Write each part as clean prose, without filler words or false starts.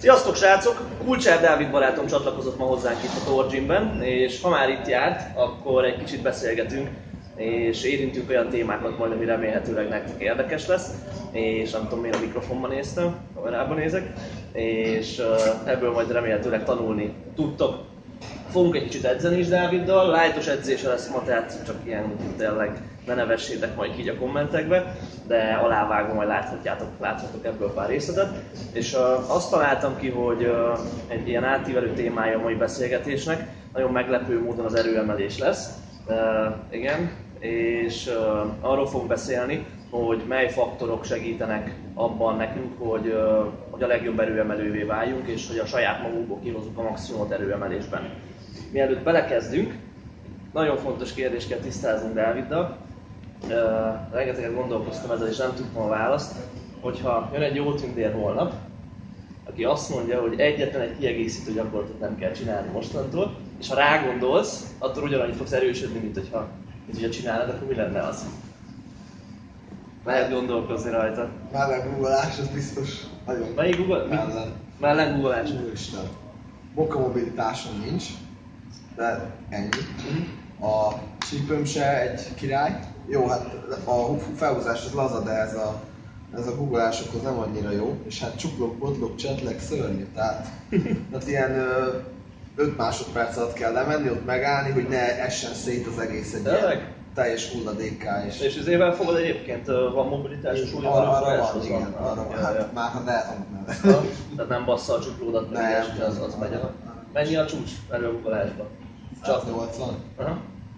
Sziasztok srácok! Kulcsár Dávid barátom csatlakozott ma hozzánk itt a Tor Gymben, és ha már itt járt, akkor egy kicsit beszélgetünk, és érintünk olyan témákat majd, ami remélhetőleg nektek érdekes lesz, és nem tudom miért a mikrofonban néztem, kamerában nézek, és ebből majd remélhetőleg tanulni tudtok. Fogunk egy kicsit edzeni is Dáviddal, lightos edzése lesz ma, tehát csak ilyen tényleg ne nevessétek majd így a kommentekbe, de alávágva majd láthatok ebből pár részletet. És azt találtam ki, hogy egy ilyen átívelő témája a mai beszélgetésnek, nagyon meglepő módon az erőemelés lesz. Igen, és arról fogunk beszélni, hogy mely faktorok segítenek abban nekünk, hogy a legjobb erőemelővé váljunk, és hogy a saját magunkból kihozzuk a maximumot erőemelésben. Mielőtt belekezdünk, nagyon fontos kérdést kell tisztáznunk Dáviddal. Rengeteget gondolkoztam ezzel, és nem tudtam a választ, hogyha jön egy jó tündér holnap, aki azt mondja, hogy egyetlen egy kiegészítő gyakorlatot nem kell csinálni mostantól, és ha rágondolsz, attól ugyanannyit fogsz erősödni, mint hogyha csinálod, akkor mi lenne az? Lehet gondolkozni rajta. Mellengugolás, az biztos nagyon. Melyik guggolás? Mellengugolás. Úristen. Bokamobilitásom nincs, de ennyi. A csípőm se egy király. Jó, hát a felhúzás az laza, de ez a guggolásokhoz nem annyira jó. És hát csuklok, botlok, csetlek, szörnyű. Tehát ilyen 5 másodperc alatt kell lemenni, ott megállni, hogy ne essen szét az egész egy ilyen teljes hulladékká. És az évvel fogod egyébként, van mobilitásos arra van, igen, arra van. Hát már ha lehet, mellett. Tehát nem bassza a csuklódat, meg az megy. Mennyi a csúcs erőguggolásban? Csak 80. Aha.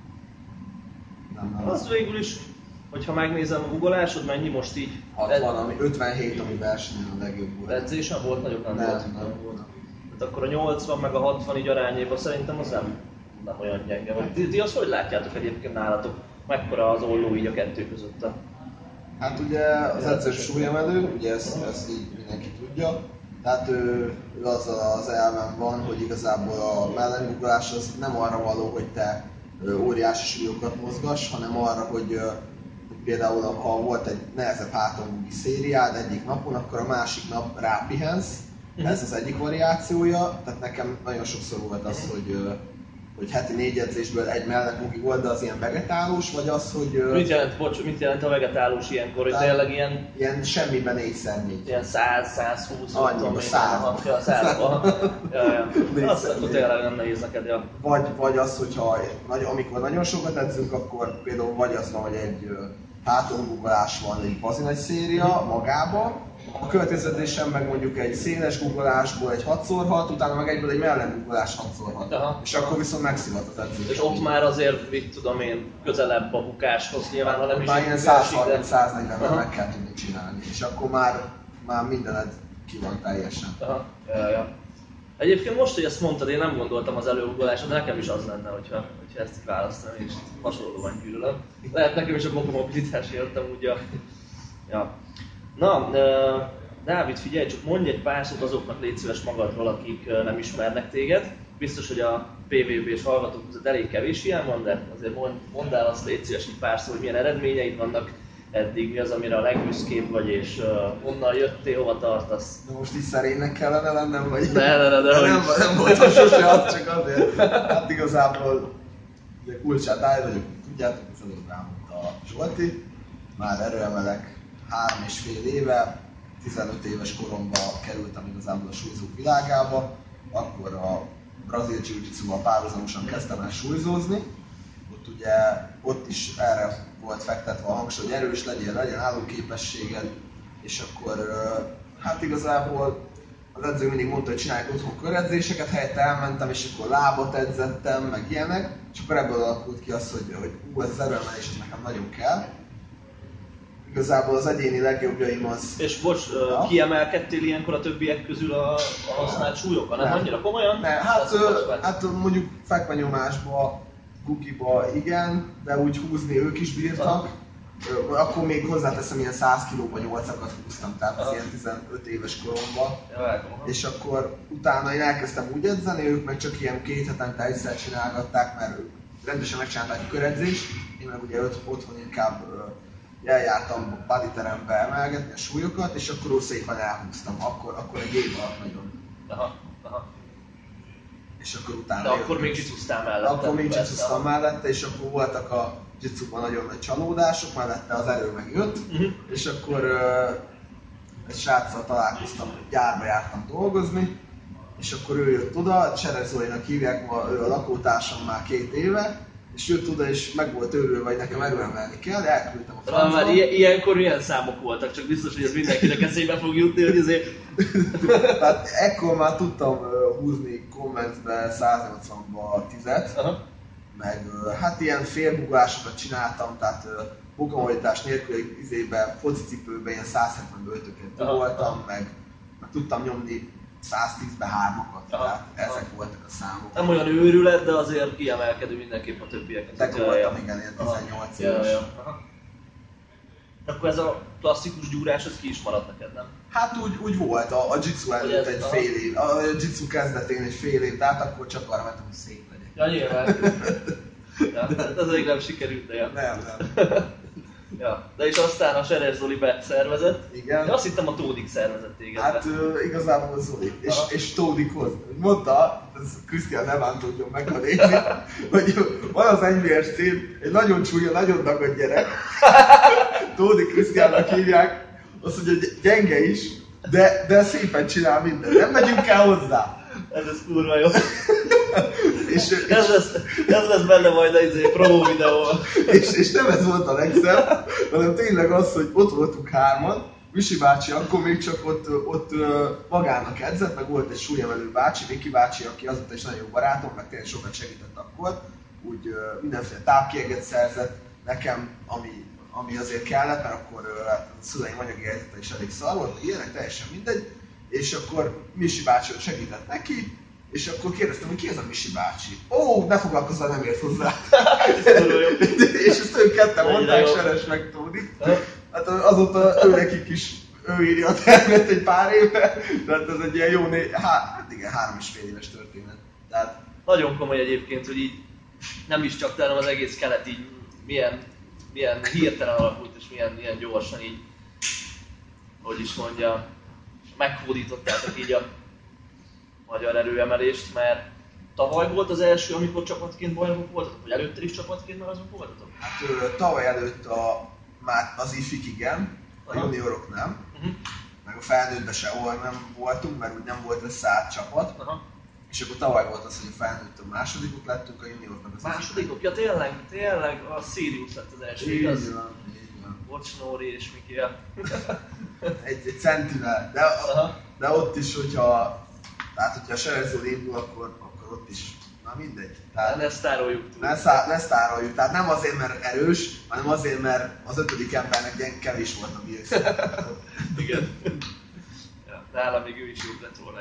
Nem. Az végül is, hogyha megnézem a guggolásod, mennyi most így? 60, ami 57, ami versenyen a legjobb volt. Edzésen volt? Nagyobb nem volt. Tehát akkor a 80 meg a 60 így arányében szerintem az nem olyan gyenge. Ti azt hogy látjátok egyébként nálatok? Mekkora az olló így a kettő között? Hát ugye az edzős súlyemelő, ugye ezt így mindenki tudja. Tehát ő azzal az elven van, hogy igazából a mellenguggolás az nem arra való, hogy te óriási súlyokat mozgass, hanem arra, hogy például ha volt egy nehezebb hátonguggi szériád egyik napon, akkor a másik nap rápihensz. Ez az egyik variációja, tehát nekem nagyon sokszor volt az, hogy heti 4 edzésből egy mellengugi volt, de az ilyen vegetálós, vagy az, hogy... Mit jelent a vegetálós ilyenkor, hogy tényleg ilyen... Ilyen semmiben 4x4. Ilyen 100-120, annyi, 100. Azt akkor tényleg nem nehéz neked, ja. Vagy az, hogyha amikor nagyon sokat edzünk, akkor például vagy az van, hogy egy hátongugolás van, egy bazi nagy széria magába, a következő edzésen meg mondjuk egy széles guggolásból egy 6x6, utána meg egyből egy mellenguggolás 6x6. Aha. És akkor viszont megszivat az edzés. És ott már azért, mit tudom én, közelebb a bukáshoz nyilván, ha nem is... Már ilyen 130-140-ben meg kell tudni csinálni, és akkor már mindened ki van teljesen. Aha. Ja. Egyébként most, hogy ezt mondtad, én nem gondoltam az előugolásra, de nekem is az lenne, hogyha ezt választanám, és hasonlóan gyűlölöm. Lehet nekem is a bokamobilitás jöttem úgy ja. Na, Dávid, figyelj, csak mondj egy pár szót azoknak, légy szíves magadról, akik nem ismernek téged. Biztos, hogy a PVB-s hallgatók között elég kevés ilyen van, de azért mondd el azt, légy szíves egy pár szó, hogy milyen eredményeid vannak eddig, mi az, amire a legbüszkébb vagy, és honnan jöttél, hova tartasz. Na most így szerénynek kellene lennem, vagy? De nem voltam sose az, csak azért. Hát igazából ugye Kulcsár Dávid vagyok, tudjátok, az előbb rámondta a Zsolti. Már erőemelek 3,5 éve, 15 éves koromban kerültem igazából a súlyzók világába, akkor a brazil jiu-jitsuval párhuzamosan kezdtem el súlyzózni. Ott is erre volt fektetve a hangsúly, hogy erős legyen állóképességed, és akkor hát igazából az edző mindig mondta, hogy csinálják otthon köredzéseket, helyette elmentem, és akkor lábat edzettem, meg ilyenek, és akkor ebből alakult ki az, hogy ez az erőemelés nekem nagyon kell. Igazából az egyéni legjobbjaim az... És bocs, kiemelkedtél ilyenkor a többiek közül a használt súlyokkal? Nem annyira komolyan? Nem, hát mondjuk fekvenyomásba, gugiba igen, de úgy húzni ők is bírtak. Akkor még hozzáteszem, ilyen 100 kilóba 8-akat húztam, tehát az ilyen 15 éves koromban. És akkor utána én elkezdtem úgy edzeni, ők meg csak ilyen 2 hetente egyszer csinálgatták, mert ők rendesen megcsinálták a köredzést. Én meg ugye otthon inkább eljártam bodyterembe emelgetni a súlyokat, és akkor szépen elhúztam. Akkor egy év alatt nagyon Aha. És akkor utána... De akkor még jitsusztál mellette. Akkor még jitsusztam mellette, és akkor voltak a jitsuban nagyon nagy csalódások, mellette az erő megjött, és akkor egy sráccal találkoztam, gyárba jártam dolgozni, és akkor ő jött oda, Cseres Zolinak hívják, ő a lakótársam már 2 éve, és jött oda, és meg volt őrülve, hogy nekem erőemelni kell, de elküldtem a francba. Már ilyenkor milyen számok voltak, csak biztos, hogy ez mindenkinek eszébe fog jutni, hogy azért... Tehát ekkor már tudtam húzni Commentbe 180-ba 10-et, meg hát ilyen félbugásokat csináltam, tehát bokamolítás nélkül izébe, focicipőben ilyen 175-öket voltam, meg tudtam nyomni 110-be 3-akat, tehát ezek voltak a számok. Nem olyan őrület, de azért kiemelkedő mindenképp a többieket. De voltam, igen, ilyen 18 éves. Akkor ez a klasszikus gyúrás, ez ki is maradt neked, nem? Hát úgy volt, a jitsu előtt egy fél év, a jitsu kezdetén egy fél év, tehát akkor csak arra vettem, hogy szép legyek. Ja, nyilván. Ez még nem sikerült, de ja. Nem. Ja, de és aztán a Seres Zoli szervezett. Igen. Én azt hittem a Tódik szervezett téged. Hát igazából a Zoli. És Tódikhoz. Mondta, ez Krisztián nem tudjon meghanézni, hogy van az NBS cím, egy nagyon csúnya, nagyon dagad gyerek. Tódik Krisztiánnak hívják. Azt mondja, hogy gyenge is, de szépen csinál mindent. Nem megyünk el hozzá. Ez kurva jó. Ez lesz benne majd egy promó videóval. És nem ez volt a legszebb, hanem tényleg az, hogy ott voltunk 3-an, Misi bácsi akkor még csak ott magának edzett, meg volt egy súlyemelő bácsi, Miki bácsi, aki azóta is nagyon jó barátom, meg tényleg sokat segített akkor, úgy mindenféle tápkérget szerzett nekem, ami azért kellett, mert akkor a szüleim anyagi helyzete is elég szar volt, ilyenek teljesen mindegy, és akkor Misi bácsi segített neki, és akkor kérdeztem, hogy ki ez a Misi bácsi? Ó, ne foglalkozzál, nem ért hozzá. És ezt ők ketten mondták, Seres meg Tódi. Hát azóta nekik is, ő írja a tervet egy pár éve, tehát ez egy ilyen jó hát igen, 3,5 éves történet. Tehát... Nagyon komoly egyébként, hogy így nem is csak te, hanem az egész kelet így milyen hirtelen alakult, és milyen gyorsan így, hogy is mondja, meghódítottátok így a magyar erőemelést, mert tavaly volt az első, amikor csapatként bajnokok voltatok, vagy előtte is csapatként bajnokok voltatok? Hát tavaly előtt már az ifik igen, a juniorok nem, meg a felnőttben sehol nem voltunk, mert úgy nem volt összeállt csapat. És akkor tavaly volt az, hogy a felnőttől másodikok lettünk, a junioroknak az másodikok? Ja tényleg a Sirius lett az első, igaz? Így van. Bocs, Nóri és Miki. egy centivel, de ott is, hogyha a Seres Zoli indul, akkor ott is, na mindegy. Tehát, ne sztároljuk túl. Ne sztároljuk, tehát nem azért, mert erős, hanem azért, mert az 5. embernek kevés volt a bírszak. Igen. Ja, nálam még ő is jobb lett volna.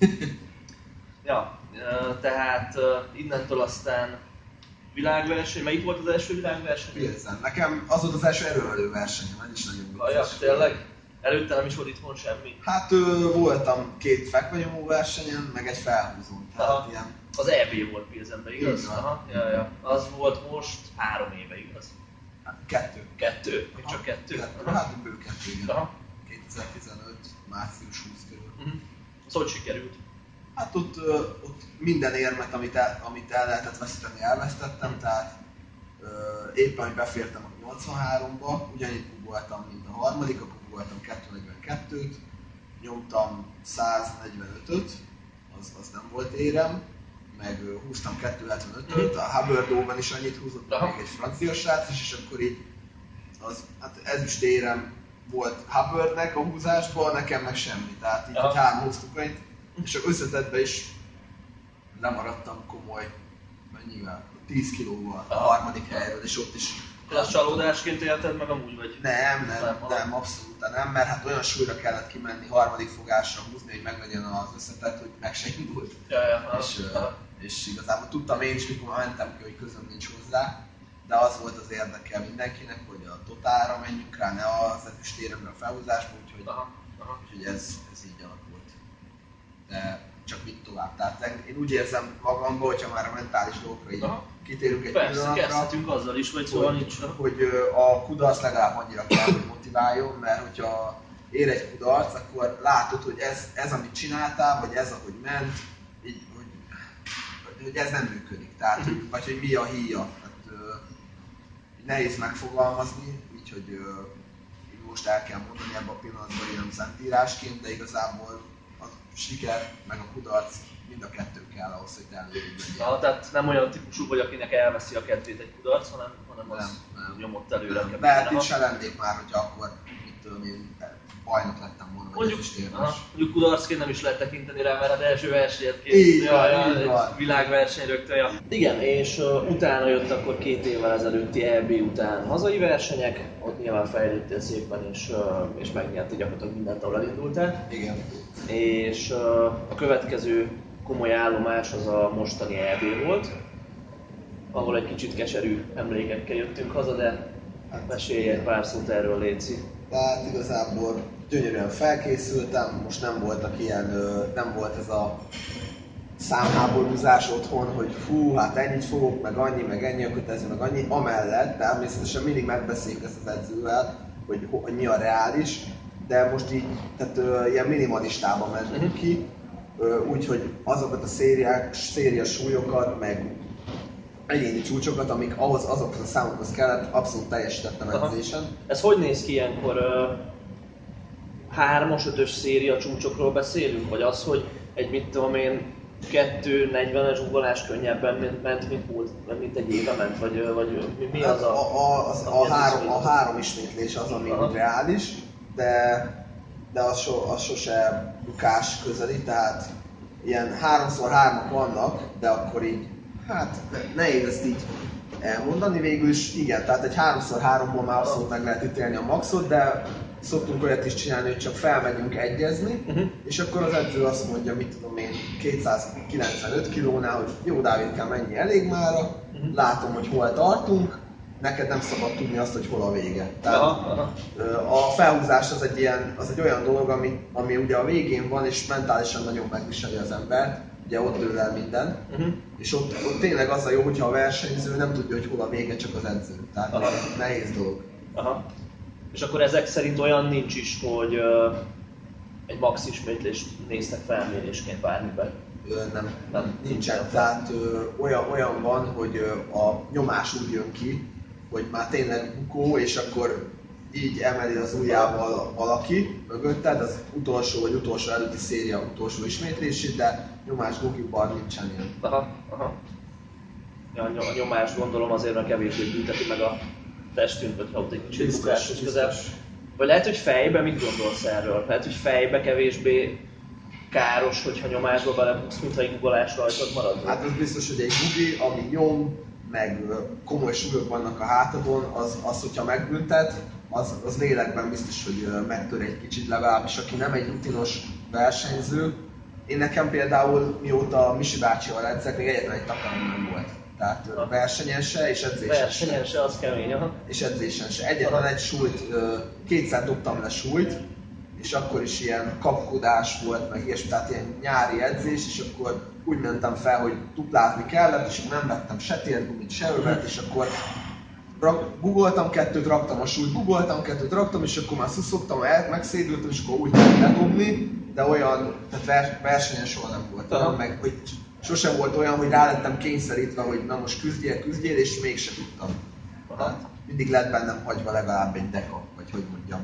Ja, tehát innentől aztán világverseny, melyik volt az első világverseny? Pilsen. Nekem az volt az első erőemelő versenyem, ez is nagyon vicces. Tényleg? Előtte nem is volt itthon semmi? Hát voltam 2 fekvenyomó versenyen, meg egy felhúzón. Tehát ilyen... Az EB volt Pilsenben, igaz? Aha. Ja. Az volt most 3 éve, igaz? 2. 2? Még csak 2? Hát bő 2, igen. 2015. március 20 körül. Az hogy sikerült? Hát ott minden érmet, amit el lehetett veszíteni, elvesztettem, tehát éppen, hogy befértem a 83-ba, ugyanígy voltam, mint a harmadik, akkor voltam 242-t, nyomtam 145-öt, az nem volt érem, meg húztam 275-öt, a Hubbardóban is annyit húzott, még egy francia srác is, és akkor így hát ezüst érem volt Hubbardnek a húzásban, nekem meg semmi, tehát így 3 húztukanyt, és összetettben is lemaradtam komoly, mennyivel? 10 kilóval a harmadik helyről, és ott is... Az csalódásként élted meg amúgy, vagy? Nem, abszolút nem, mert hát olyan súlyra kellett kimenni, harmadik fogásra húzni, hogy meglegyen az összetett, hogy meg se indult. És igazából tudtam én is, mikor mentem ki, hogy közöm nincs hozzá, de az volt az érdekel mindenkinek, hogy a totálra menjünk rá, ne az ezüstéremre a felhúzásba, úgyhogy ez így alakult. De csak mit tovább. Tehát én úgy érzem magamban, hogyha már a mentális dolgokra így kitérünk egy pillanatra. Persze, kezdhetünk azzal is, vagy szóval nincs. Hogy a kudarc legalább annyira kell, hogy motiváljon, mert hogyha ér egy kudarc, akkor látod, hogy ez amit csináltál, vagy ez ahogy ment, így, hogy ez nem működik. Tehát, vagy hogy mi a híja. Tehát, nehéz megfogalmazni, úgyhogy most el kell mondani ebben a pillanatban ilyen szentírásként, de igazából a siker meg a kudarc mind a kettő kell ahhoz, hogy előrébb legyen. Tehát nem olyan típusú vagy, akinek elveszi a kedvét egy kudarc, hanem az nem. nyomott előre. Lehet itt se lennék már, hogy akkor, mit tudom én, bajnok lettem volna, vagy ez is érdemes. Mondjuk kudarcként nem is lehet tekinteni rá, mert az első versenyet így van. Világverseny rögtön. Ja. Igen, és utána jött akkor 2 évvel ezelőtti EB után hazai versenyek, ott nyilván fejlődtél szépen, és megnyerti gyakorlatilag mindent, ahol elindultál. Igen. És a következő komoly állomás az a mostani EB volt, ahol egy kicsit keserű emlékekkel jöttünk haza, de mesélj egy pár szót erről, Léci. Tehát igazából gyönyörűen felkészültem, most nem nem volt ez a számháborúzás otthon, hogy fú, hát ennyit fogok, meg ennyi, a kötelező, meg annyi. Amellett természetesen mindig megbeszéljük ezt az edzővel, hogy mi a reális, de most így, tehát ilyen minimalistában mentünk ki, úgyhogy azokat a széria súlyokat, meg egyéni csúcsokat, amik azokhoz a számokhoz kellett, abszolút teljesítettem edzésen. Ez hogy néz ki ilyenkor? 3-as, 5-ös széria csúcsokról beszélünk? Vagy az, hogy egy mit tudom én 2.40-es ugolás könnyebben ment, mint egy éve ment? Vagy mi az a három ismétlés az, ami reális, de az sose bukás közeli, tehát ilyen 3x3-ak vannak, de akkor így, hát nehéz ezt így elmondani végül is, igen, tehát egy 3x3-ból már abszolút meg lehet ítélni a maxot, de szoktunk olyat is csinálni, hogy csak felmegyünk egyezni, és akkor az edző azt mondja, mit tudom én, 295 kilónál, hogy jó Dávidkám, mennyi elég mára, látom, hogy hol tartunk, neked nem szabad tudni azt, hogy hol a vége. Tehát a felhúzás az egy olyan dolog, ami ugye a végén van, és mentálisan nagyon megviseli az embert, ugye ott dől el minden, és ott tényleg az a jó, hogyha a versenyző nem tudja, hogy hol a vége, csak az edző. Tehát nehéz dolog. Aha. És akkor ezek szerint olyan nincs is, hogy egy max ismétlést néztek felmérésként bármiben? Nem, nincsen. Tehát olyan van, hogy a nyomás úgy jön ki, hogy már tényleg bukó, és akkor így emeli az ujjával valaki mögötted, az utolsó vagy utolsó előtti széria utolsó ismétlését, de nyomás gugiban nincsen ilyen. Aha. A nyomást gondolom azért, mert kevésbé bünteti meg a testünk, hogyha ott egy kicsit bukáshoz közel. Vagy lehet, hogy fejbe mit gondolsz erről? Lehet, hogy fejbe kevésbé káros, hogyha nyomásba belebuksz, mintha egy guggolás rajtad marad? Hát az biztos, hogy egy gugi, ami nyom, meg komoly súlyok vannak a hátadon, az hogyha megbüntet, az lélekben biztos, hogy megtör egy kicsit legalábbis, aki nem egy rutinos versenyző. Én nekem például, mióta Misi bácsival edzek, még egyetlen egy takarom nem volt. Tehát versenyen se, és edzésen se. Versenyen se, az kemény, aha. És edzésen se. Egyetlen egy súlyt, 2-szer dobtam le súlyt, és akkor is ilyen kapkodás volt, meg ilyesmi, tehát ilyen nyári edzés, és akkor úgy mentem fel, hogy duplázni kellett, és nem vettem se térgumit, se övet, és akkor bugoltam 2-t, raktam a súlyt, bugoltam 2-t, raktam, és akkor már szuszogtam, megszédültem, és akkor úgy tudtam ledobni, de olyan, tehát versenyen soha nem volt olyan, meg hogy sosem volt olyan, hogy rá lettem kényszerítve, hogy na most küzdjél, és mégsem tudtam. Tehát mindig lett bennem hagyva legalább egy deka, vagy hogy mondjam.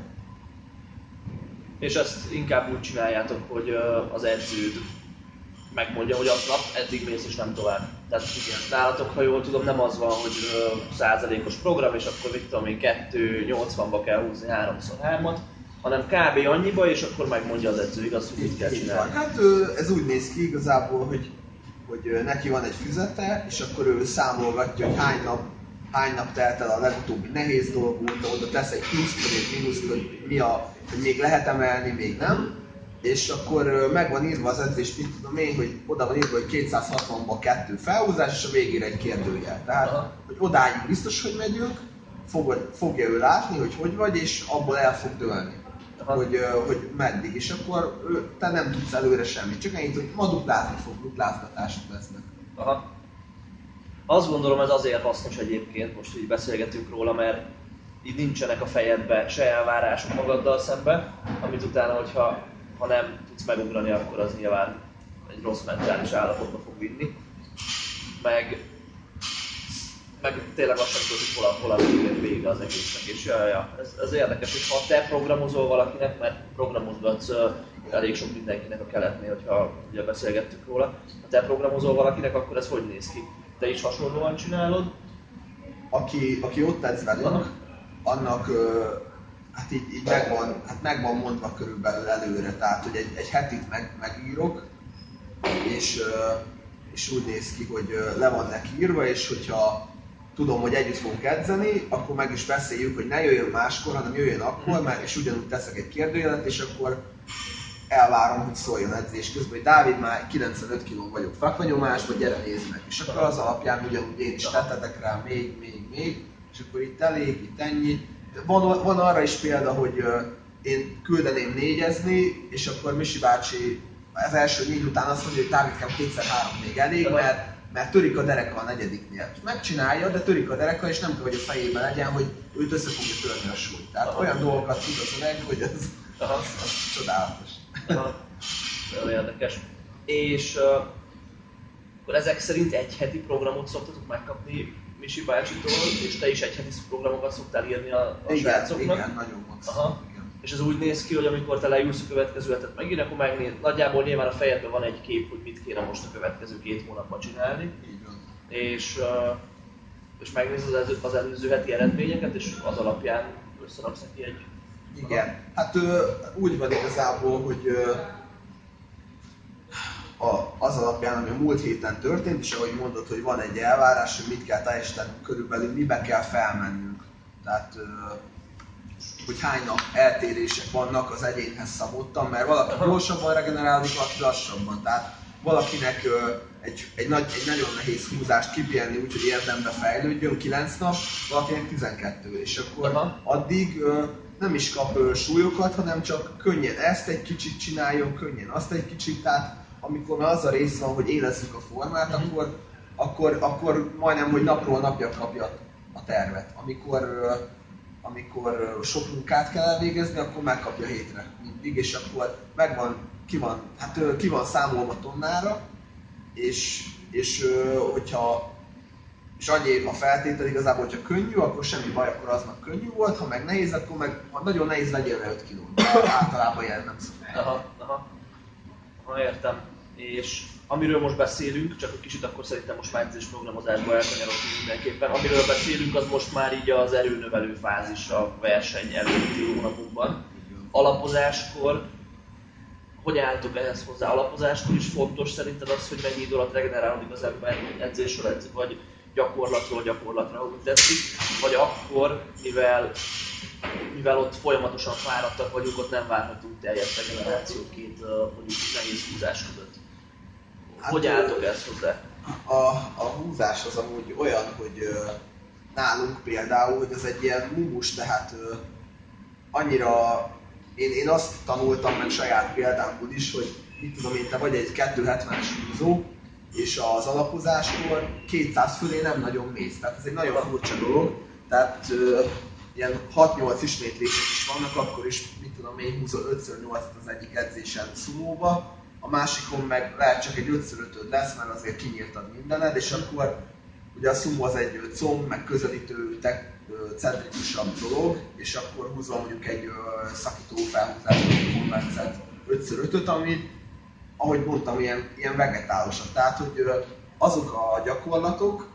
És ezt inkább úgy csináljátok, hogy az edződ megmondja, hogy aznap eddig mész és nem tovább. Tehát igen, nálatok, ha jól tudom, nem az van, hogy százalékos program, és akkor mit tudom én, 2.80-ba kell húzni 3x3-at, hanem kb. Annyiba, és akkor megmondja az edző, igaz, hogy mit kell csinálni. Hát ez úgy néz ki igazából, hogy neki van egy füzete, és akkor ő számolgatja, hogy hány nap telt el a legutóbbi nehéz dolog óta, oda tesz egy pluszt vagy egy mínuszt, hogy még lehet emelni, még nem. És akkor meg van írva az edzés, mit tudom én, hogy oda van írva, hogy 260-ban 2 felhúzás, és a végére egy kérdőjel. Tehát, hogy odáig biztos, hogy megyünk, fogja ő látni, hogy vagy, és abból el fog dőlni, hogy meddig. És akkor te nem tudsz előre semmit, csak ennyit, hogy ma duplázni fog, duplázgatások lesznek. Azt gondolom, ez azért hasznos egyébként, most így beszélgetünk róla, mert így nincsenek a fejedbe se elvárások magaddal szembe, amit utána, ha nem tudsz megugrani, akkor az nyilván egy rossz mentális állapotba fog vinni. Meg tényleg azt sem tudod, hogy hol a vége az egésznek. És ez érdekes, hogy ha te programozol valakinek, mert programozgatsz elég sok mindenkinek a keletnél, hogyha ugye beszélgettük róla. Ha te programozol valakinek, akkor ez hogy néz ki? Te is hasonlóan csinálod? Aki ott edz velünk, annak hát így megvan mondva körülbelül előre, tehát hogy egy hetit megírok, és úgy néz ki, hogy le van neki írva, és hogyha tudom, hogy együtt fogunk edzeni, akkor meg is beszéljük, hogy ne jöjjön máskor, hanem jöjjön akkor, mert és ugyanúgy teszek egy kérdőjelet, és akkor elvárom, hogy szóljon edzés közben, hogy Dávid, már 95 kg vagyok fakvanyomásban, gyere nézd meg. És akkor az alapján ugyanúgy én is tetetek rá még, és akkor itt elég, itt ennyi. Van arra is példa, hogy én küldeném négyezni, és akkor Misi bácsi az első 4 után azt mondja, hogy Dávidkám 2x3 még elég, mert törik a dereka a negyediknél. Megcsinálja, de törik a dereka, és nem kell, hogy a fejében legyen, hogy őt össze fogja törni a súlyt. Tehát olyan dolgokat tud az öreg, hogy ez csodálatos. Nagyon érdekes. És akkor ezek szerint egy heti programot szoktatok megkapni Misi bácsitól, és te is egy heti programokat szoktál írni a srácoknak? Igen, nagyon max. És ez úgy néz ki, hogy amikor te leülsz a következő hetet megint, akkor nagyjából nyilván a fejedben van egy kép, hogy mit kéne most a következő 2 hónapban csinálni. Így van. És megnézed az előző heti eredményeket, és az alapján összeraksz neki egy... Igen. Hát úgy van igazából, hogy az alapján, ami a múlt héten történt, és ahogy mondod, hogy van egy elvárás, hogy mit kell teljesítenünk körülbelül, mibe kell felmennünk. Tehát hogy hány nap eltérések vannak az egyénhez szabottan, mert valaki gyorsabban regenerálódik, valaki lassabban. Tehát valakinek egy nagyon nehéz húzást kipihenni úgy, hogy érdembe fejlődjön 9 nap, valakinek 12. És akkor addig nem is kap súlyokat, hanem csak könnyen ezt egy kicsit csináljon, könnyen azt egy kicsit. Tehát amikor már az a rész van, hogy érezzük a formát, akkor majdnem, hogy napról napra kapja a tervet. Amikor sok munkát kell elvégezni, akkor megkapja hétre mindig, és akkor ki van számolva tonnára, és annyi a feltétel igazából, hogyha könnyű, akkor semmi baj, akkor aznak könnyű volt, ha meg nehéz, akkor ha nagyon nehéz, legyél le 5 kilót. Általában ilyen nem szokott. Értem. És amiről most beszélünk, csak egy kicsit akkor szerintem most már edzés programozásba elkanyarodtunk mindenképpen. Amiről beszélünk, az most már így az erőnövelő fázis a verseny előtti hónapokban. Alapozáskor, hogy álltok ehhez hozzá? Alapozáskor is fontos szerinted az, hogy mennyi idő alatt regenerálódik az ember edzésről edzik, vagy gyakorlatról gyakorlatra, ahogy tetszik, vagy akkor, mivel ott folyamatosan fáradtak vagyunk, ott nem várhatunk teljes regenerációt mondjuk nehéz húzás között. Hogy álltok ezt hozzá? A húzás az amúgy olyan, hogy nálunk például, hogy ez egy ilyen mumus, tehát annyira én azt tanultam meg saját példámból is, hogy mit tudom én, te vagy egy 270-es húzó, és az alapozáskor 200 fölé nem nagyon mész. Tehát ez egy nagyon furcsa dolog. Tehát ilyen 6-8 ismétlések is vannak, akkor is, mit tudom én, húzol 5x8-at az egyik edzésen szumóba, a másikon meg lehet csak egy 5x5-öd lesz, mert azért kinyírtad mindened, és akkor ugye a szumó az egy comb, meg közelítő, centrikusabb dolog, és akkor húzol mondjuk egy szakító felhúzású konvencet 5x5-öt, ami, ahogy mondtam, ilyen vegetálosak. Tehát, hogy azok a gyakorlatok,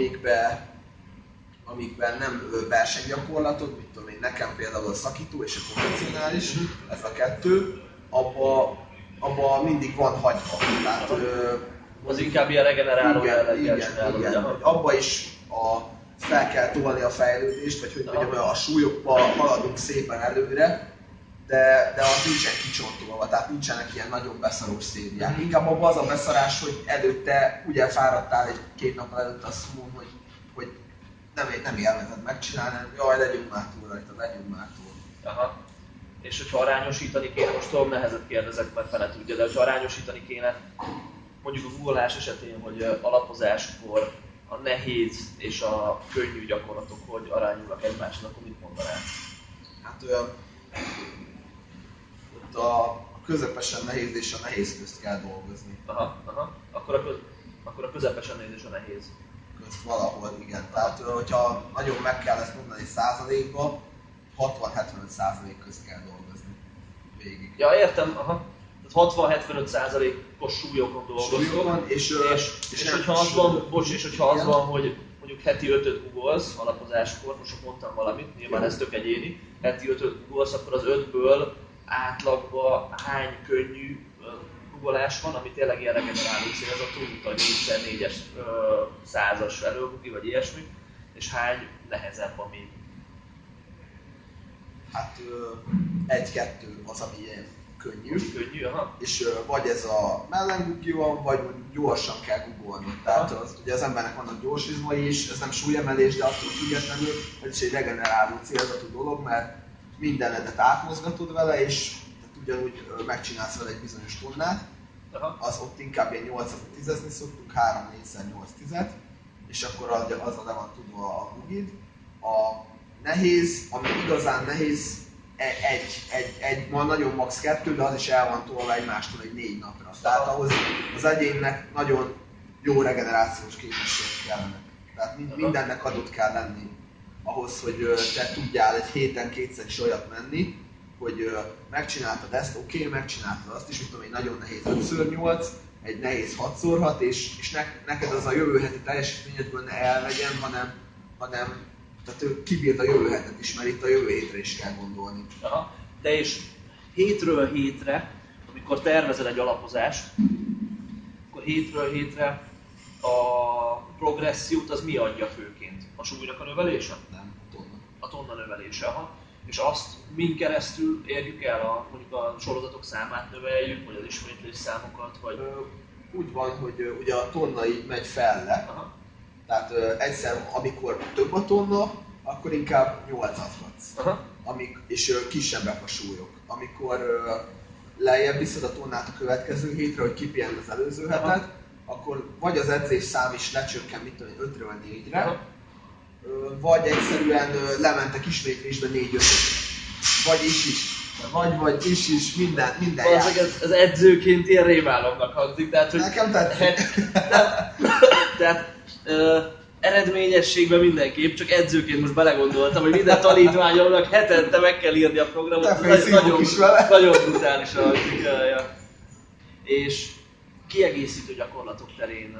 amikben nem versenygyakorlatok, mit tudom én, nekem például a szakító és a konvencionális, ez a kettő, abba mindig van hagyva. Tehát, az inkább ilyen regeneráló jelleggel csinálod. Igen. Abba is fel kell tolni a fejlődést, vagy hogy mondjam, a súlyokba haladunk szépen előre, de az nincsen kicsontolva, tehát nincsenek ilyen nagyon beszarós szériák. Inkább abban az a beszarás, hogy előtte ugye fáradtál egy-két nappal előtt a szumón, hogy nem élvezed megcsinálni, jaj, legyünk már túl rajta, legyünk már túl. Aha. És hogyha arányosítani kéne, most tudom, nehezet kérdezek, mert fele tudja, de hogyha arányosítani kéne, mondjuk a googolás esetén, hogy alapozáskor a nehéz és a könnyű gyakorlatok hogy arányulnak egymásnak, akkor mit mondanál? Hát olyan, ott a közepesen nehéz és a nehéz közt kell dolgozni. Aha. Akkor a közepesen nehéz és a nehéz. Közt valahol, igen. Tehát, hogyha nagyon meg kell ezt mondani százalékba, 60-75% közt kell dolgozni végig. Ja, értem, aha. Tehát 60-75%-os súlyokon dolgoztok. És hogyha az van, hogyha az van, hogy mondjuk heti 5-öt googolsz alapozáskor, most mondtam valamit, nyilván ez tök egyéni, heti 5-öt googolsz, akkor az 5-ből átlagban hány könnyű googolás van, ami tényleg ilyen regeneráló célzatú, mint a 4x4-es 100-as előbugi, vagy ilyesmi, és hány nehezebb, ami... Hát 1-2 az, ami ilyen könnyű, aha. És vagy ez a mellengugi van, vagy mondjuk gyorsan kell googolni. Tehát ugye az embernek vannak gyors izmai is, ez nem súlyemelés, de attól függetlenül ez is egy regeneráló célzatú dolog, mert mindenedet átmozgatod vele, és ugyanúgy megcsinálsz vele egy bizonyos tonnát, az ott inkább ilyen 8-10-ezni szoktuk, 3-4x8-10-et, és akkor azzal le van tudva a bugid. A nehéz, ami igazán nehéz, ma nagyon max 2, de az is el van tolva egymástól egy 4 napra. Tehát ahhoz az egyénnek nagyon jó regenerációs képességek kellenek. Tehát mindennek adott kell lenni ahhoz, hogy te tudjál egy héten kétszer is olyat menni, hogy megcsináltad ezt, oké, megcsináltad azt is, tudom, egy nagyon nehéz 5x8, egy nehéz 6x6, és neked az a jövő heti teljesítményedből ne elvegyen, hanem tehát ő kibírd a jövő hetet is, mert itt a jövő hétre is kell gondolni. Aha. De és hétről hétre, amikor tervezel egy alapozást, akkor hétről hétre a progressziót az mi adja főként? A súlynak a növelése? Nem, a tonna. A tonna növelése, aha. És azt min keresztül érjük el, mondjuk a sorozatok számát növeljük, vagy az ismétlés számokat, vagy... Úgy van, hogy ugye a tonna így megy felle. Aha. Tehát egyszer, amikor több a tonna, akkor inkább 8-at adsz. És kisebbek a súlyok. Amikor lejjebb viszed a tonnát a következő hétre, hogy kipihend az előző hetet, akkor vagy az edzés szám is lecsökken, mit tudom, 5-ről 4-re, vagy egyszerűen lementek ismétlésbe 4-5-öt. Vagy is, minden jár. Ez edzőként ilyen rémálomnak hangzik, tehát hogy... Nekem tetszik. Tehát eredményességben mindenképp, csak edzőként most belegondoltam, hogy minden tanítványomnak hetente meg kell írni a programot. Nagyon brutális a hangzik. És kiegészítő gyakorlatok terén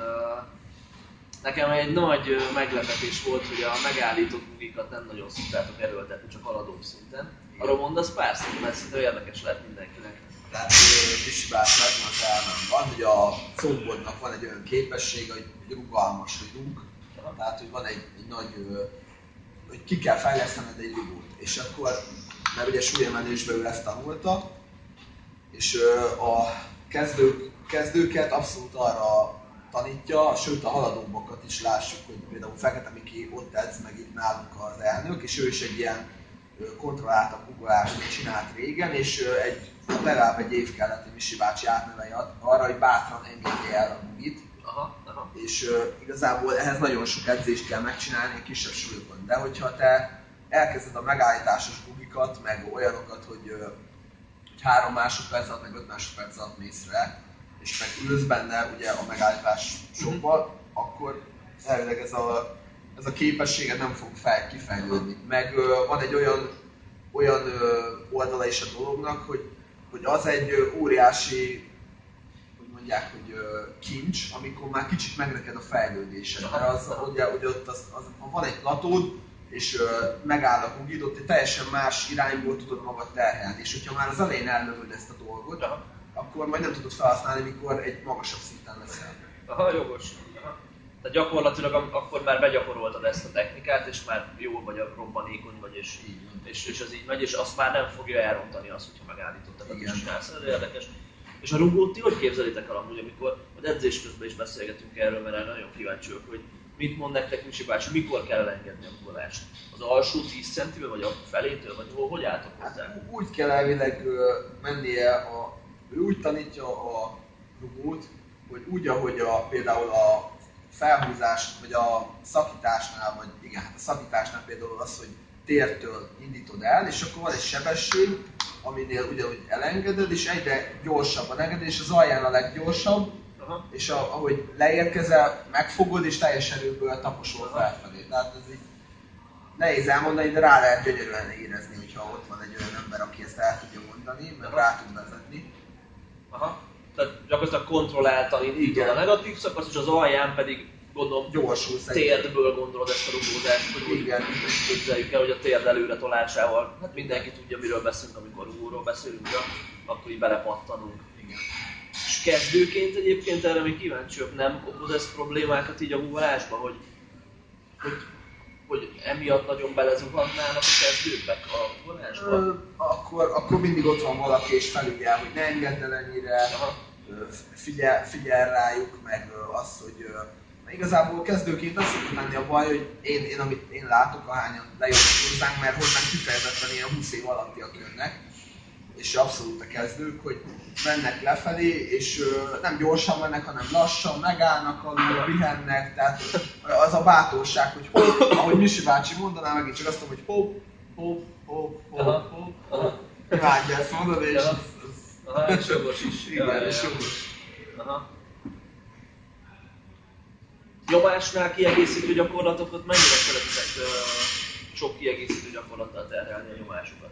nekem egy nagy meglepetés volt, hogy a megállított bugikat nem nagyon szoktátok erőltetni, csak haladó szinten. Arról mondasz pár szót, mert szerintem érdekes lehet mindenkinek. Tehát Visibás megvan az elmem van, hogy a combodnak van egy olyan képessége, hogy rugalmas, hogy rúg. Tehát, hogy van egy nagy, hogy ki kell fejlesztened egy rugót. És akkor, mert ugye súlyemelésben ő ezt tanulta, és a kezdőket abszolút arra tanítja, sőt a haladóbbakat is lássuk, hogy például Fekete Miki ott edz meg itt nálunk az elnök, és ő is egy ilyen kontrolláltabb ugrást csinált régen, és legalább egy év kellett, hogy Misi bácsi átnevelje arra, hogy bátran engedje el a bugit. És igazából ehhez nagyon sok edzést kell megcsinálni kisebb súlyokon. De hogyha te elkezded a megállításos bugikat, meg olyanokat, hogy 3 másodperc alatt, meg 5 másodperc alatt mész rá, és meg ülsz benne ugye a megállítás sokban, akkor elvileg ez a képességed nem fog kifejlődni. Meg van egy olyan oldala is a dolognak, hogy az egy óriási, hogy mondják, hogy kincs, amikor már kicsit megreked a fejlődésed. Mert az, ugye ott ha van egy platód, és megáll a bugid, ott egy teljesen más irányból tudod magad terhelni. És hogyha már az elején elnövöd ezt a dolgot, akkor majd nem tudod felhasználni, mikor egy magasabb szinten leszel. Aha, jogos. Tehát gyakorlatilag akkor már begyakoroltad ezt a technikát, és már jól vagy, robbanékony vagy, és ez így megy, és azt már nem fogja elrontani azt, hogyha megállítottad a kis csinálsz. Ez érdekes. És a rugót ti hogy képzelitek el amúgy, amikor az edzés közben is beszélgetünk erről, mert nagyon kíváncsi vagyok, hogy mit mond nektek Misi bácsi, mikor kell elengedni a rugolást? Az alsó 10 centivel, vagy a felétől, vagy hogy álltok hozzá? Hát, úgy kell elvileg mennie, ő úgy tanítja a rugót, hogy úgy, ahogy például a felhúzás, vagy a szakításnál, vagy igen, hát a szakításnál például az, hogy tértől indítod el, és akkor van egy sebesség, aminél ugyanúgy elengeded, és egyre gyorsabban engeded, és az alján a leggyorsabb, és ahogy leérkezel, megfogod, és teljes erőből taposol felfelé. Tehát ez így nehéz elmondani, de rá lehet gyönyörűen érezni, hogyha ott van egy olyan ember, aki ezt el tudja mondani, meg rá tud vezetni. Aha. Tehát gyakorlatilag kontrolláltan indítod a negatív szakasz, és az alján pedig gondolom gyorsulsz térdből gondolod ezt a rugózást, hogy úgy képzeljük el, hogy a térd előre tolásával, hát mindenki tudja, miről beszélünk, amikor rugóról beszélünk, akkor így belepattanunk. Igen. És kezdőként egyébként erre még kíváncsiak, nem okoz ez problémákat így a huvarásba, hogy emiatt nagyon belezuhannának a kezdőknek a huvarásba? Akkor mindig ott van valaki és felügyel, hogy ne engedd el ennyire, figyel rájuk, meg az, hogy igazából kezdőként azt szokott lenni a baj, hogy amit én látok, ahányan lejönnek hozzánk, mert hozzánk kifejezetten ilyen 20 év alattiak jönnek, és abszolút a kezdők, hogy mennek lefelé, és nem gyorsan mennek, hanem lassan, megállnak alul, pihennek, tehát az a bátorság, hogy hopp, ahogy Misi bácsi mondaná, megint csak azt mondom, hogy hopp. Imádja ezt mondani, és és jogos is. Igen, és jogos. Nyomásnál kiegészítő gyakorlatokat mennyire szeretitek sok kiegészítő gyakorlattal terhelni a nyomásokat?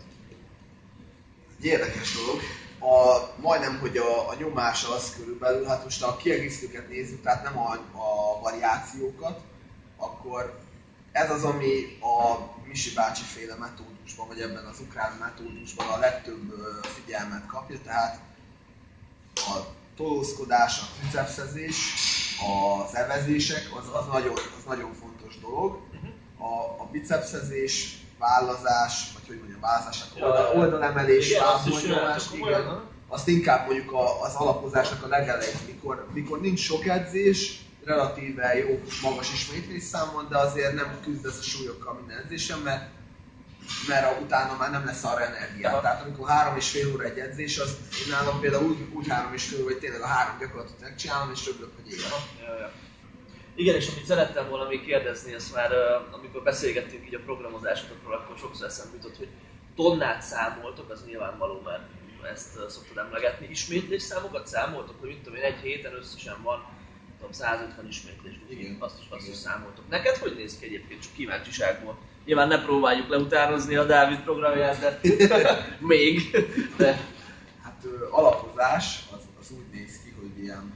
Egy érdekes dolog. Majdnem, hogy a nyomás az körülbelül, hát most a kiegészítőket nézzük, tehát nem a variációkat, akkor ez az, ami a Misi bácsi féle metódusban, vagy ebben az ukrán metódusban a legtöbb figyelmet kapja, tehát a tolózkodás, a tricepszezés, az evezések, az nagyon fontos dolog. A bicepszezés, vállazás, vagy hogy mondjam, vállazás, oldalemelés, lábnyomás, igen. Azt inkább mondjuk az alapozásnak a legelején, mikor nincs sok edzés, relatíve jó magas ismétlésszámon, de azért nem küzdesz a súlyokkal minden edzésen, mert utána már nem lesz arra energiát. Tehát amikor 3,5 óra egy edzés, az én nálam például úgy 3,5 óra, hogy tényleg a 3 gyakorlatot megcsinálom, és örülök, hogy éjjel. Igen, és amit szerettem volna még kérdezni, ezt már amikor beszélgettünk így a programozásokról, akkor sokszor eszembe jutott, hogy tonnát számoltok, az nyilvánvaló, mert ezt szoktad emlegetni. Ismétlésszámokat számoltok, hogy mit tudom én, egy héten összesen van 150 ismétlés, igen, azt is számoltok. Neked hogy néz ki egyébként, csak kíváncsiságból? Nyilván ne próbáljuk leutánozni a Dávid programját, de még. De. Hát alapozás az úgy néz ki, hogy ilyen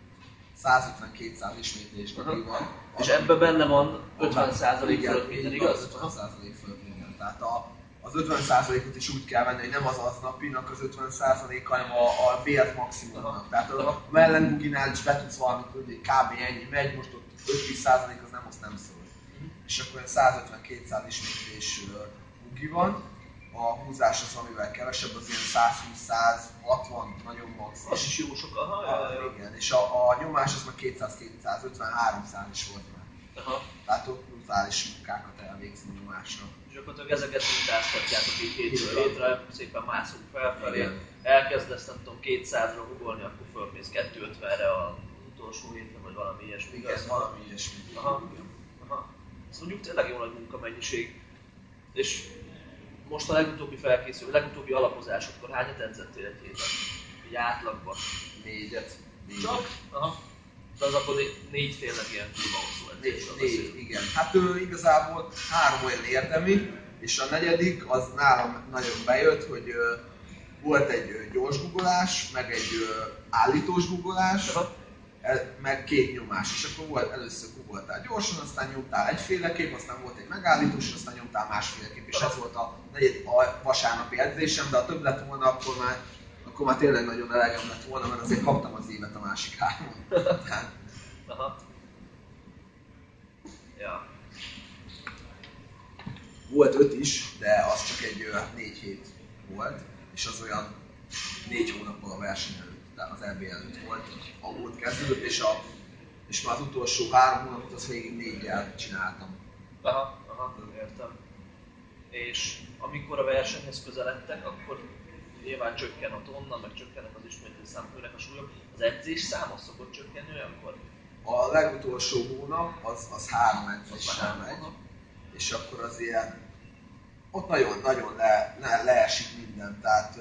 150-200 ismétlés van. És ebben benne van 50% fölött minden, igaz? 50% fölött minden. Tehát az 50%-ot is úgy kell venni, hogy nem az aznapinak az 50%, hanem a vért maximumnak. Tehát a mellenguginál is be tudsz valamit, hogy kb. Ennyi megy, most ott 5-10% az nem szól. És akkor 150-200 ismétlés gugi van. A húzás az, amivel kevesebb, az ilyen 120-160, nagyon max. Az is jó sok, igen, és a nyomás az meg 200-250-300 is volt már. Tehát ott brutális munkákat elvégzünk nyomásra. És akkor ezeket mintáztatjátok így hétről hétre, szépen mászunk felfelé. Elkezdesz, nem tudom, 200-ra hugolni, akkor fölmész 250-re az utolsó hétre, vagy valami ilyesmi. Igen, valami ilyesmi. Ez mondjuk tényleg jó nagy munkamennyiség. És most a legutóbbi felkészülő, a legutóbbi alapozásokkor hányat edzettél egy héten? Így átlagban? 4-et. Csak? De az akkor 4 tényleg ilyen kurva hosszú edzésről beszélünk. Igen. Hát igazából 3 olyan érdemi, és a 4. az nálam nagyon bejött, hogy volt egy gyors guggolás, meg egy állítós guggolás, meg 2 nyomás, és akkor volt, először guggoltál gyorsan, aztán nyomtál egyféleképp, aztán volt egy megállítós, és aztán nyomtál másféleképp, és ez volt a vasárnapi edzésem, de ha több lett volna, akkor már tényleg nagyon elegem lett volna, mert azért kaptam az évet a másik 3-on. Ja. Volt 5 is, de az csak egy 4 hét volt, és az olyan 4 hónappal a verseny előtt, tehát az EB előtt volt, ahol kezdődött, és már az utolsó 3 hónapot az végig 4-jel csináltam. Értem. És amikor a versenyhez közeledtek, akkor nyilván csökken a tonna, meg csökkennek az ismétlésszámok, nőnek a súlyok. Az edzés száma szokott csökkenni olyankor? A legutolsó hónap az 3 edzéssel megy, és akkor az ilyen, ott nagyon leesik minden, tehát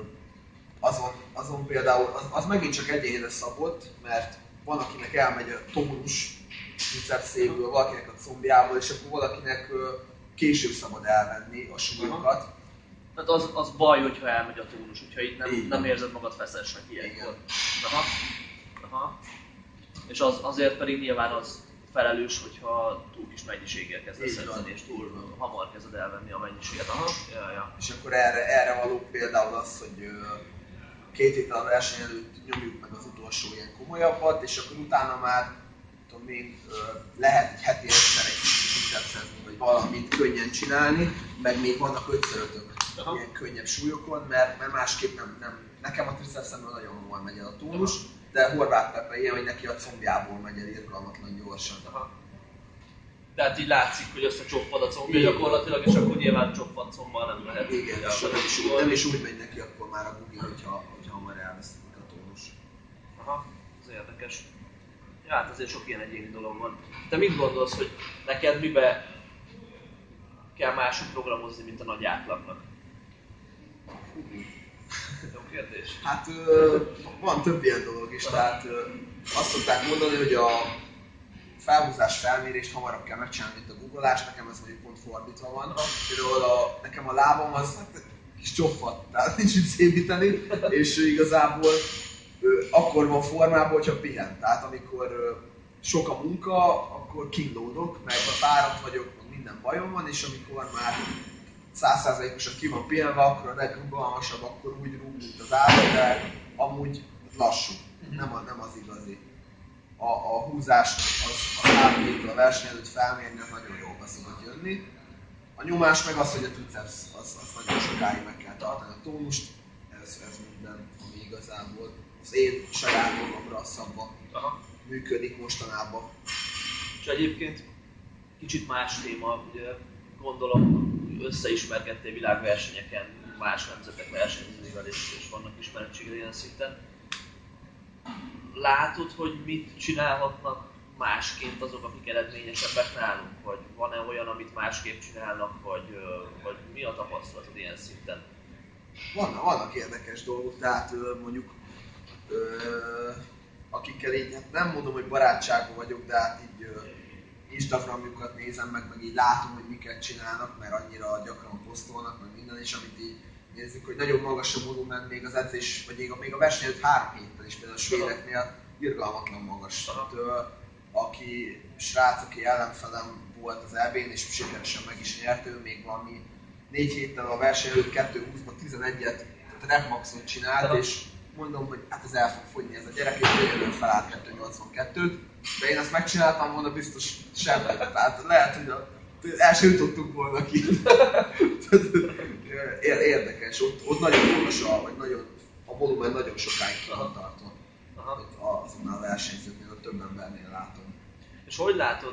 azon például, az megint csak egyénre szabott, mert van akinek elmegy a tónus bicepszéből, valakinek a combjából, és akkor valakinek később szabad elvenni a súlyokat. Tehát az baj, hogyha elmegy a tónus, hogyha itt nem érzed magad feszesnek ilyenkor. Aha. És azért pedig nyilván az felelős, hogyha túl kis mennyiséggel kezdesz edzeni, és túl hamar kezded elvenni a mennyiséget. Aha. Ja. És akkor erre való például az, hogy 2 héttel a verseny előtt nyomjuk meg az utolsó ilyen komolyabbat, és akkor utána már lehet egy heti egyszer egy bicepszezni, vagy valamit könnyen csinálni, meg még vannak 5x5-ök ilyen könnyebb súlyokon, mert másképp nem. Nekem a tricepszemből nagyon hamar megy el a tónus, de Horváth Pepe ilyen, hogy neki a combjából megy el irgalmatlan gyorsan. Tehát így látszik, hogy összecsopvad a combja gyakorlatilag, és akkor nyilván csopvad combbal nem lehet. Igen, és nem is úgy megy neki akkor már a bugi, hogyha hamar elvesztik a tónus. Aha, ez érdekes. Ja, hát azért sok ilyen egyéni dolog van. Te mit gondolsz, hogy neked mibe kell máshogy programozni, mint a nagy átlagnak? Jó kérdés. Hát van több ilyen dolog is, tehát azt szokták mondani, hogy a felhúzás felmérést hamarabb kell megcsinálni, mint a googolás, nekem ez mondjuk pont fordítva van. Például nekem a lábam az kis csofat, tehát nincs mit szépíteni, és igazából akkor van formában, hogyha pihen. Tehát amikor sok a munka, akkor kínlódok, meg fáradt vagyok, minden bajom van, és amikor már 100%-osan ki van pihenve, akkor a legrugalmasabb, akkor úgy rúg, mint az állat, de amúgy lassú, nem az igazi. A húzást, a 3 héttel a verseny előtt felmérni, az nagyon jól be szokott jönni. A nyomás meg az, hogy a triceps, az nagyon sokáig meg kell tartani a tónust, ez minden, ami igazából az én saját magamra szabva működik mostanában. És egyébként kicsit más téma, ugye gondolom összeismerkedtél világversenyeken, más nemzetek versenyzőivel és vannak ismerettségre ilyen szinten. Látod, hogy mit csinálhatnak másként azok, akik eredményesebbek nálunk? Vagy van-e olyan, amit másképp csinálnak, vagy mi a tapasztalatod ilyen szinten? Vannak érdekes dolgok, tehát mondjuk akikkel így, hát nem mondom, hogy barátságban vagyok, de hát így Instagramjukat nézem meg így látom, hogy miket csinálnak, mert annyira gyakran posztolnak, meg minden, és amit így nézzük, hogy nagyon magas a volumen, még az edzés, vagy még a verseny előtt 3 héttel is, például a svédeknél irgalmatlan magas. Srác, aki ellenfelem volt az EB-n, és sikeresen meg is nyert, ő még valami 4 héttel a verseny előtt 2:20-ban 11-et, tehát rep maxot csinált, és mondom, hogy hát ez el fog fogyni ez a gyerek, és végül felállt 2:82-t, de én ezt megcsináltam volna biztos semmi, tehát lehet, hogy el sem jutottunk volna ki. Érdekes, ott nagyon magas a volumen nagyon sokáig ki van tartva. Azonnal a versenyzőknél, a több embernél látom. És hogy látod,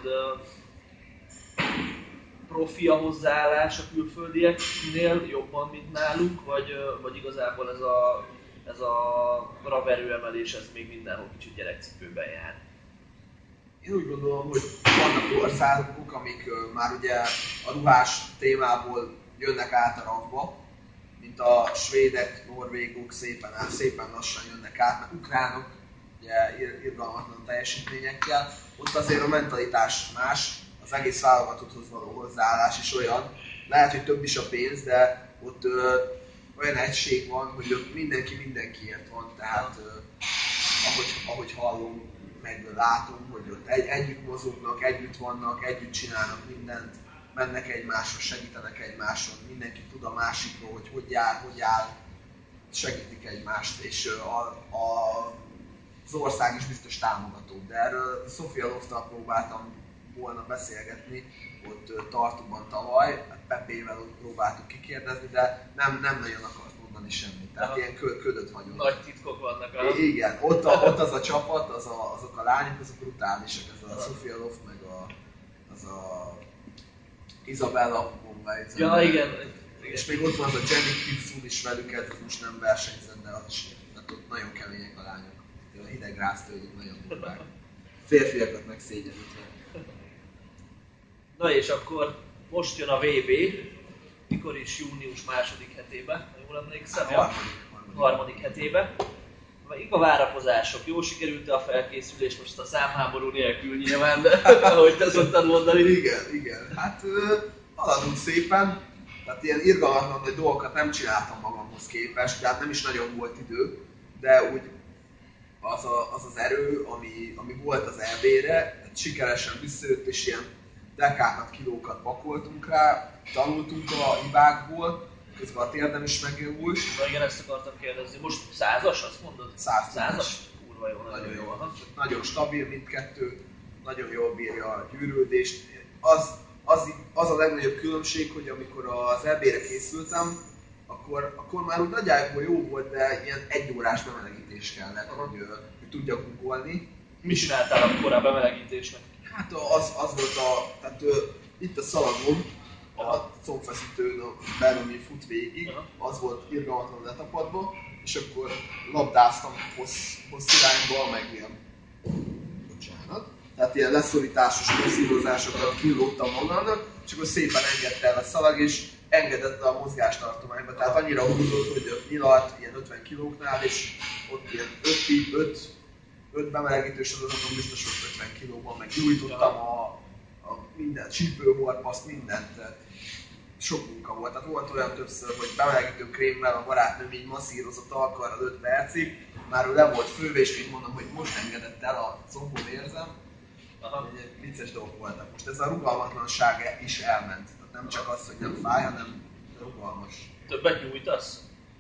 profi a hozzáállás a külföldieknél jobban, mint nálunk, vagy igazából ez a raverő emelés, ez még mindenhol kicsit gyerekcipőben jár? Én úgy gondolom, hogy vannak országok, amik már ugye a ruhás témából jönnek át a rakba, mint a svédek, norvégok szépen lassan jönnek át, mert ukránok ugye irgalmatlan teljesítményekkel. Ott azért a mentalitás más, az egész válogatotthoz való hozzáállás is olyan. Lehet, hogy több is a pénz, de ott olyan egység van, hogy ott mindenki mindenkiért van, tehát ahogy hallom, meg látom, hogy ott együtt mozognak, együtt vannak, együtt csinálnak mindent, mennek egymáshoz, segítenek egymáson, mindenki tud a másikról, hogy jár, hogy áll, segítik egymást, és az ország is biztos támogató. De erről Sofia Lofttal próbáltam volna beszélgetni, ott Tartuban tavaly, Pepével ott próbáltuk kikérdezni, de nem nagyon akart mondani semmit. Tehát ilyen ködöt hagyott. Nagy titkok vannak. Igen, ott az a csapat, azok a lányok, azok brutálisak, ez a Sofia Loft, meg az a Isabella Bombay. Ja, igen. És még ott van az a Jenny Gibson is velük, ez most nem versenyzett, de ott nagyon kemények a lányok. A hideg ráz tőlük nagyon durvák. férfiakat megszégyenítve. Na és akkor most jön a VB, mikor is június második hetébe, ha jól emlékszem, harmadik hetébe. Mik a várakozások? Jól sikerült a felkészülés most a számháború nélkül nyilván, de ahogy te szoktad mondani? Igen. Hát haladunk szépen, tehát ilyen irgalmatlan nagy dolgokat nem csináltam magamhoz képest, tehát nem is nagyon volt idő, de úgy az erő, ami volt az EB-re, sikeresen visszajött, és ilyen dekákat, kilókat pakoltunk rá, tanultunk a hibákból, közben a térdem is megjavult. Na igen, ezt akartam kérdezni. Most 100-as, azt mondod? 100-as. Kurva jó, nagyon jó. Nagyon stabil mindkettő, nagyon jól bírja a gyűrődést. Az a legnagyobb különbség, hogy amikor az EB-re készültem, akkor már úgy nagyjából jó volt, de ilyen 1 órás bemelegítés kellett, hogy tudjak ugolni. Mit csináltál akkor a bemelegítésnek? Hát az volt tehát itt a szalagon, a combfeszítőn belül, ami fut végig, az volt irgalmatlan letapadva, és akkor labdáztam hossz irányba, meg ilyen, tehát ilyen leszorításos masszírozásokat kilógtam magamnak, és akkor szépen engedte el a szalag, és engedett a mozgástartományba, tehát annyira húzott, hogy nyilalt ilyen 50 kilóknál, és ott ilyen 5 bemelegítős sorozaton biztos volt 50 kilóban, meg gyújtottam a minden csípőhorpaszt, mindent. Sok munka volt, tehát volt olyan többször, hogy bemelegítő krémmel a barátnőm így masszírozott alkarral 5 percig, már ő le volt főve, és így mondom, hogy most engedett el, a combom érzem. Vicces dolgok voltak. Most ez a rugalmatlanság is elment. Tehát nem csak az, hogy nem fáj, hanem rugalmas. Többet nyújtasz?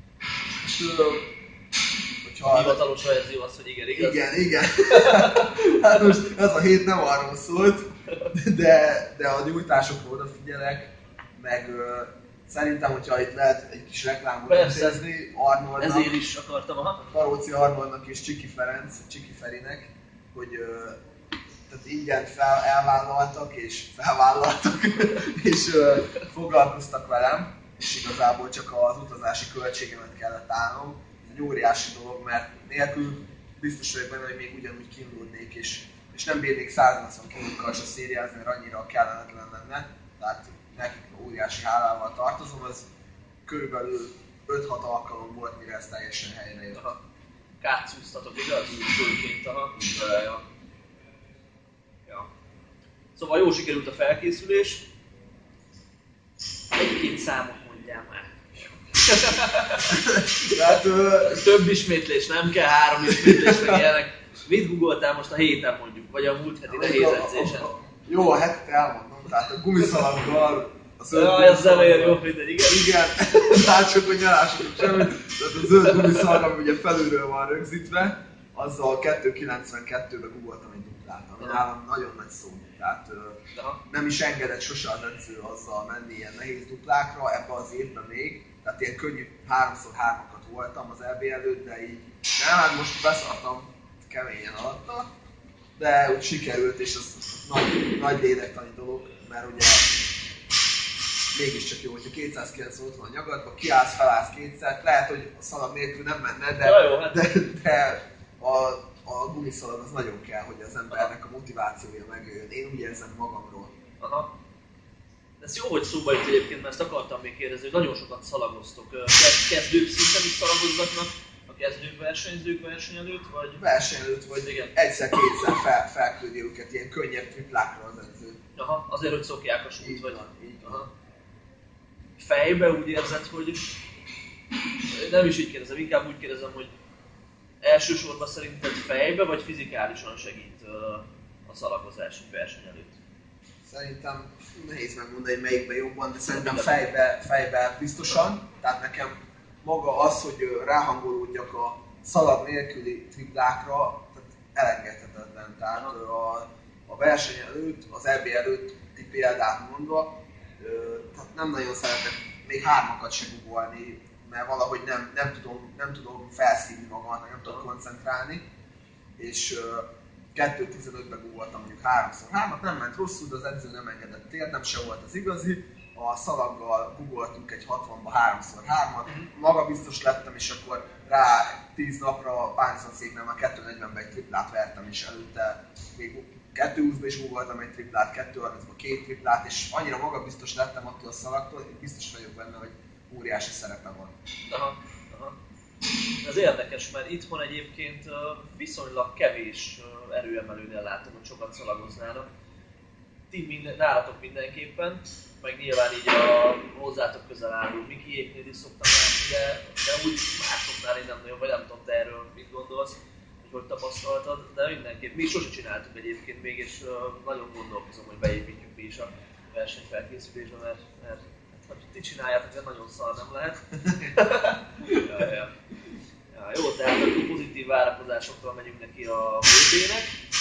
Hogyha hivatalos verzió az, hogy igen, igaz? Igen. Hát most ez a hét nem arról szólt, de a nyújtásokra odafigyelek, meg szerintem, hogyha itt lehet egy kis reklámot intézni, Arnoldnak, ezért is akartam, Karóczi Arnoldnak és Csiki Ferinek, hogy tehát ingyen elvállaltak és felvállaltak, és foglalkoztak velem, és igazából csak az utazási költségemet kellett állnom. Ez egy óriási dolog, mert nélkül biztos vagyok benne, hogy még ugyanúgy kínlódnék, és nem bírnék 180 kilókkal se szériázni, mert annyira kellemetlen lenne. Tehát nekik óriási hálával tartozom, az körülbelül 5-6 alkalom volt, mire ez teljesen helyre jött. Kátszúztatok, igaz? Főként, Ja. Szóval jól sikerült a felkészülés. Egy-két számot mondjál már. Hát, több ismétlés nem kell, 3 ismétlés meg ilyenek. Mit googoltál most a héten mondjuk, vagy a múlt heti nehéz edzésen? Jó, a hetet elmondom, tehát a gumiszalaggal, az elején jó, mindegy, igen. Igen, hát csak hogy nyalások semmit, tehát a zöld gumiszalag, ami ugye felülről van rögzítve, azzal 2.92-ben googoltam egy duplát, ami nálam nagyon nagy szó. Tehát nem is engedett sose az edző azzal menni ilyen nehéz duplákra ebbe az évben még. Tehát ilyen könnyű 3x3-akat voltam az EB előtt, de így nem, hát most beszartam keményen alatta. De úgy sikerült, és az nagy lélektani dolog, mert ugye mégiscsak jó, hogyha 290 ott van a nyagadba, kiállsz, felállsz kétszer, lehet, hogy a szalag nélkül nem menne, de a gumiszalag az nagyon kell, hogy az embernek a motivációja megjöjjön. Én úgy érzem magamról. Aha. Ez jó, hogy szóba jött egyébként, mert ezt akartam még kérdezni, hogy nagyon sokat szalagoztok. Kezdők szinten is szalagozgatnak a kezdők versenyzők verseny előtt, vagy? Verseny előtt, vagy egyszer-kétszer felküldi őket ilyen könnyebb triplákra az edző. Aha, azért, hogy szokják a súlyt, így vagy? Van, így van. Fejbe úgy érzed, hogy nem is így kérdezem, inkább úgy kérdezem, hogy elsősorban szerinted fejbe vagy fizikálisan segít a szalagozás verseny előtt? Szerintem nehéz megmondani, hogy melyikben jobban, de szerintem fejbe biztosan. Tehát nekem maga az, hogy ráhangolódjak a szalag nélküli triplákra, tehát elengedhetetlen. Tehát a verseny előtt, az EB előtti példát mondva, tehát nem nagyon szeretek még 3-akat se googolni, mert valahogy nem tudom felszívni magamat, nem tudom koncentrálni. És 2.15-ben googoltam mondjuk 3x3-at, nem ment rosszul, de az edző nem engedett térdem, se volt az igazi, a szalaggal googoltunk egy 60-ba 3x3-at, maga biztos lettem, és akkor rá 10 napra a páncélszéknél már 240-ben egy triplát vertem, és előtte még 220-ba is googoltam egy triplát, 230-ba 2 triplát, és annyira magabiztos lettem attól a szalagtól, hogy biztos vagyok benne, hogy óriási szerepe van. Aha. Ez érdekes, mert itthon egyébként viszonylag kevés erőemelőnél látom, hogy sokat szalagoznának. Nálatok mindenképpen, meg nyilván így a hozzátok közel álló Mikiéknél is szoktam látni, de úgy másoknál én nem nagyon, vagy nem tudom, te erről mit gondolsz, hogy tapasztaltad, de mindenképp mi sose csináltuk egyébként még, és nagyon gondolkozom, hogy beépítjük mi is a versenyfelkészülésbe, mert ha ti csináljátok, de nagyon szar nem lehet. Ja, jó, tehát akkor pozitív várakozásokkal megyünk neki a VB-nek.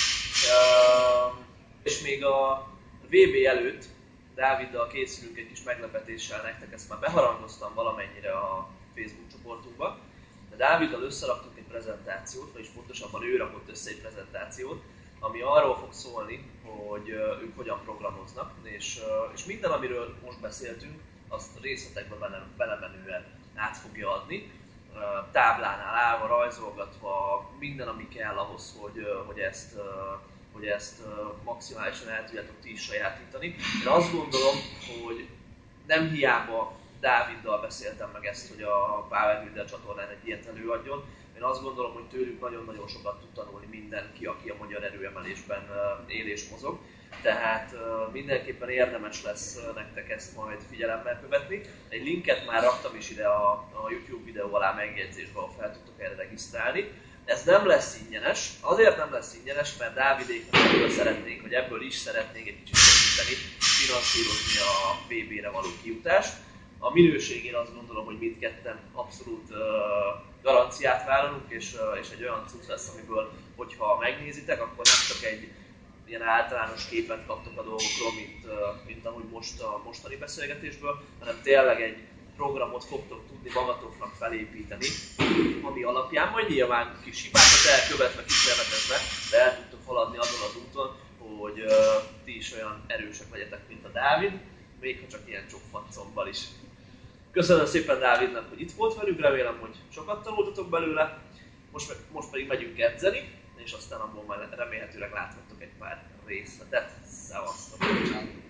És még a VB előtt Dáviddal készülünk egy kis meglepetéssel nektek, ezt már beharangoztam valamennyire a Facebook csoportunkba. De Dáviddal összeraktunk egy prezentációt, vagyis pontosabban ő rakott össze egy prezentációt, ami arról fog szólni, hogy ők hogyan programoznak, és minden, amiről most beszéltünk, azt részletekben belemenően át fogja adni. Táblánál állva, rajzolgatva, minden, ami kell ahhoz, hogy ezt maximálisan el tudjátok ti is sajátítani. Én azt gondolom, hogy nem hiába Dáviddal beszéltem meg ezt, hogy a Power Builder csatornán egy ilyet előadjon. Én azt gondolom, hogy tőlük nagyon-nagyon sokat tud tanulni mindenki, aki a magyar erőemelésben él és mozog. Tehát mindenképpen érdemes lesz nektek ezt majd figyelemmel követni. Egy linket már raktam is ide a YouTube videó alá megjegyzésbe, ahol fel tudtok erre regisztrálni. Ez nem lesz ingyenes, azért nem lesz ingyenes, mert Dávidéknak ebből is szeretnénk egy kicsit segíteni, finanszírozni a VB-re való kijutást. A minőségén azt gondolom, hogy mindketten abszolút garanciát vállalunk, és egy olyan cucc lesz, amiből, hogyha megnézitek, akkor nem csak egy ilyen általános képet kaptok a dolgokról, mint ahogy most a mostani beszélgetésből, hanem tényleg egy programot fogtok tudni magatoknak felépíteni, ami alapján majd nyilván kis hibákat elkövetve, kísérletezve, de el tudtok haladni azon az úton, hogy ti is olyan erősek legyetek, mint a Dávid, még ha csak ilyen csokfancombbal is. Köszönöm szépen Dávidnak, hogy itt volt velünk, remélem, hogy sokat tanultatok belőle. Most pedig megyünk edzeni, és aztán abból már remélhetőleg láthattok egy pár részletet. Szevasztok!